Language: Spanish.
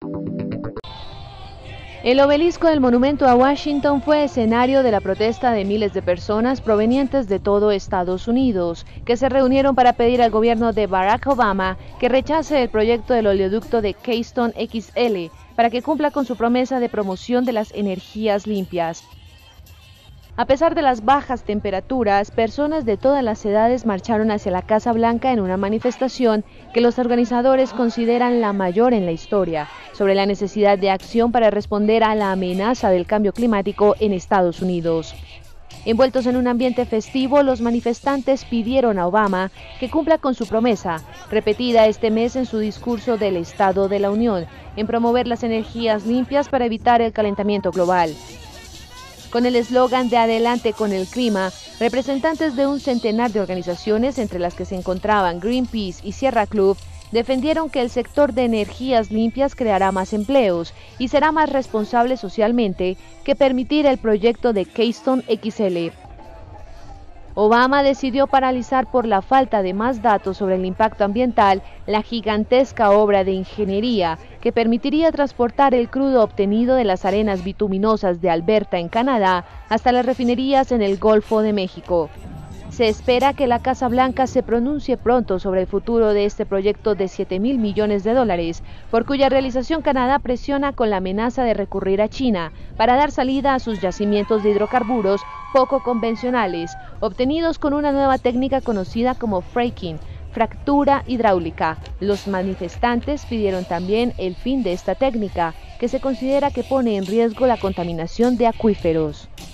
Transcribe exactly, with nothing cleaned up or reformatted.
El obelisco del monumento a Washington fue escenario de la protesta de miles de personas provenientes de todo Estados Unidos, que se reunieron para pedir al gobierno de Barack Obama que rechace el proyecto del oleoducto de Keystone X L para que cumpla con su promesa de promoción de las energías limpias. A pesar de las bajas temperaturas, personas de todas las edades marcharon hacia la Casa Blanca en una manifestación que los organizadores consideran la mayor en la historia, sobre la necesidad de acción para responder a la amenaza del cambio climático en Estados Unidos. Envueltos en un ambiente festivo, los manifestantes pidieron a Obama que cumpla con su promesa, repetida este mes en su discurso del Estado de la Unión, en promover las energías limpias para evitar el calentamiento global. Con el eslogan de Adelante con el clima, representantes de un centenar de organizaciones, entre las que se encontraban Greenpeace y Sierra Club, defendieron que el sector de energías limpias creará más empleos y será más responsable socialmente que permitir el proyecto de Keystone X L. Obama decidió paralizar por la falta de más datos sobre el impacto ambiental la gigantesca obra de ingeniería que permitiría transportar el crudo obtenido de las arenas bituminosas de Alberta en Canadá hasta las refinerías en el Golfo de México. Se espera que la Casa Blanca se pronuncie pronto sobre el futuro de este proyecto de siete mil millones de dólares, por cuya realización Canadá presiona con la amenaza de recurrir a China para dar salida a sus yacimientos de hidrocarburos poco convencionales, obtenidos con una nueva técnica conocida como fracking, fractura hidráulica. Los manifestantes pidieron también el fin de esta técnica, que se considera que pone en riesgo la contaminación de acuíferos.